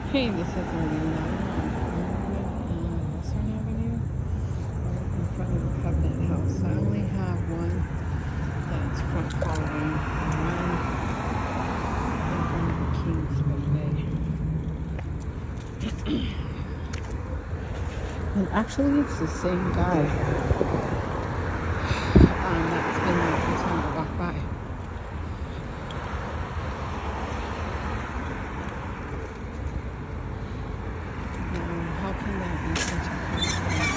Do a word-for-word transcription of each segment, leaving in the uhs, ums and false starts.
Hey, this is Lorena on Western Avenue, right in front of the Covenant House. I only have one that's front following and one in Kingsway Bay. And actually, it's the same guy um, that's been there every time I walk by. How can that be such a problem?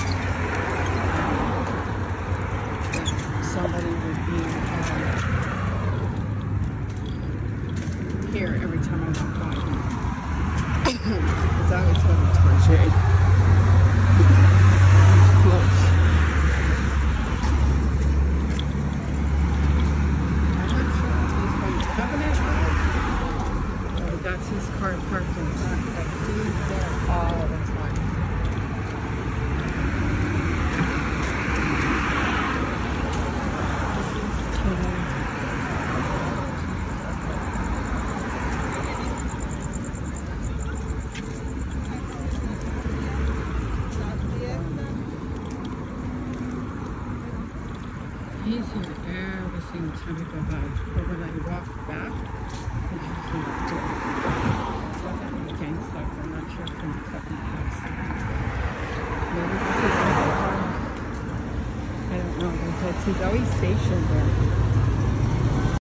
That somebody would be um, here every time I walk by. Because I was going towards shade. It's close. I'm not sure if he's going to Covenant or that's his car parked in front, but he's there all the time. He's here every single time I go by, but when I walk back, he's usually not there. It's like I'm a Gangstalker. I'm not sure from the Covenant House. Maybe this is his car. I don't know, because he's always stationed there.